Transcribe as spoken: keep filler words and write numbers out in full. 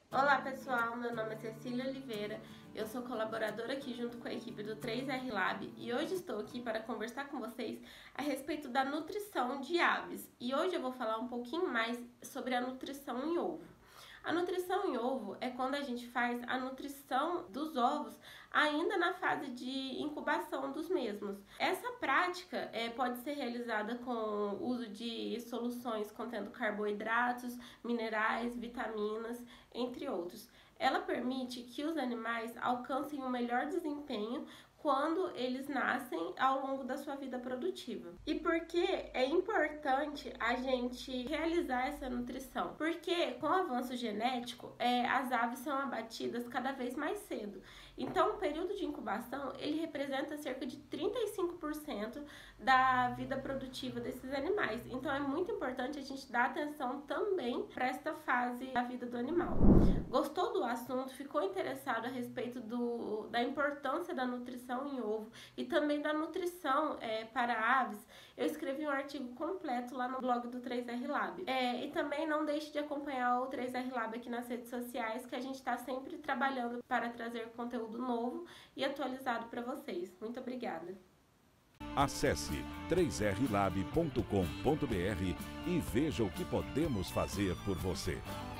Olá pessoal, meu nome é Cecília Oliveira, eu sou colaboradora aqui junto com a equipe do três R Lab e hoje estou aqui para conversar com vocês a respeito da nutrição de aves. E hoje eu vou falar um pouquinho mais sobre a nutrição em ovo. A nutrição em ovo é quando a gente faz a nutrição dos ovos ainda na fase de incubação dos mesmos. Essa prática é, pode ser realizada com o uso de soluções contendo carboidratos, minerais, vitaminas, entre outros. Ela permite que os animais alcancem um melhor desempenho quando eles nascem ao longo da sua vida produtiva. E por que é importante a gente realizar essa nutrição? Porque com o avanço genético, é, as aves são abatidas cada vez mais cedo. Então, o período de incubação, ele representa cerca de trinta e cinco por cento da vida produtiva desses animais. Então, é muito importante a gente dar atenção também para esta fase da vida do animal. Gostou do assunto? Ficou interessado a respeito do, da importância da nutrição em ovo e também da nutrição é, para aves? Eu escrevi um artigo completo lá no blog do três R Lab. É, e também não deixe de acompanhar o três R Lab aqui nas redes sociais, que a gente está sempre trabalhando para trazer conteúdo novo e atualizado para vocês. Muito obrigada! Acesse três r lab ponto com ponto br e veja o que podemos fazer por você.